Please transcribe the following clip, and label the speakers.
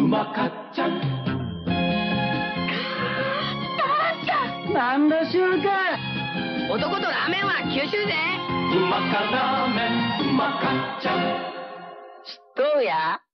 Speaker 1: まかっちゃん。
Speaker 2: なんだしゅうか。
Speaker 3: 男とラーメンは九州ぜ。
Speaker 1: うまかラーメンうまかっちゃん。
Speaker 3: どうや。